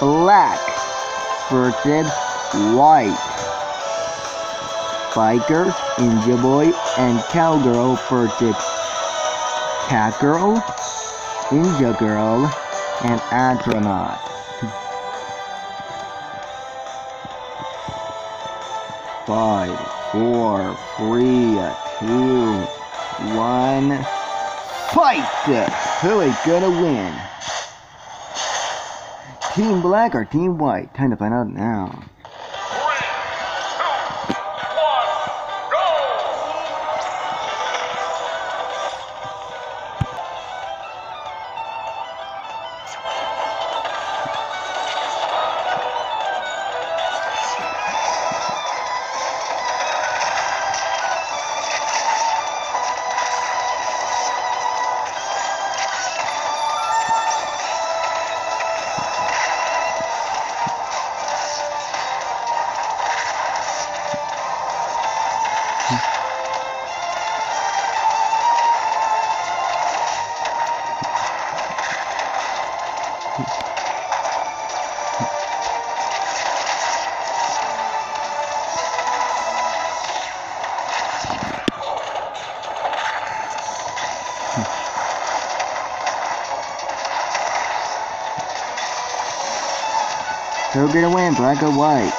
Black versus White. Biker, Ninja Boy, and Cowgirl versus Catgirl, Ninja Girl, and Astronaut. Five, four, three, two, one. Fight! Who is gonna win? Team Black or Team White? Time to find out now. Who's gonna win, Black or White?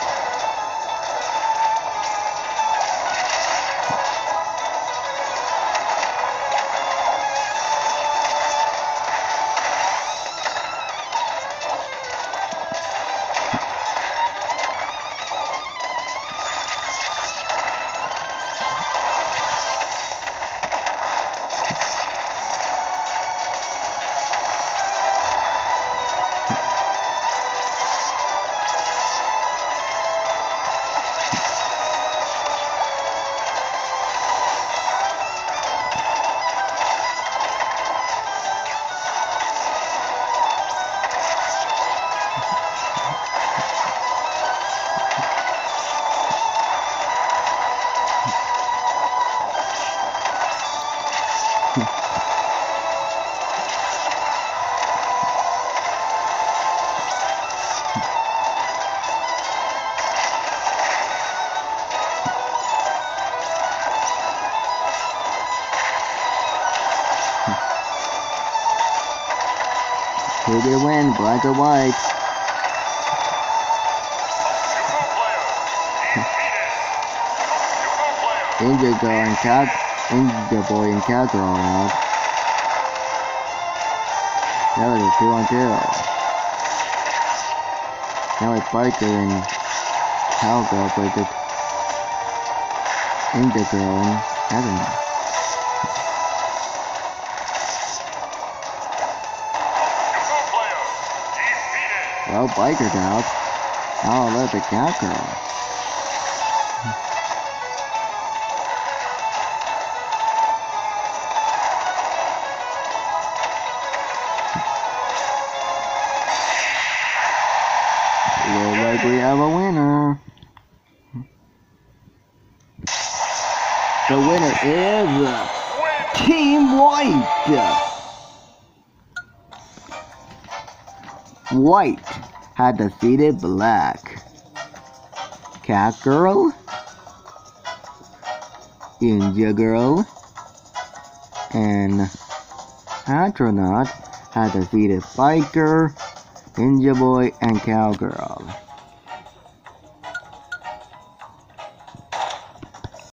Who's gonna win, Black or White? Ninja Boy and Cowgirl are out. That was a 2-on-2. Now it's Biker and Cowgirl versus Ninja Girl and Astronaut. Well, Biker's out. I'll let the Cowgirl. Looks like we have a winner. The winner is Team White. White had defeated Black. Catgirl, Ninja Girl, and Astronaut had defeated Biker, Ninja Boy, and Cowgirl.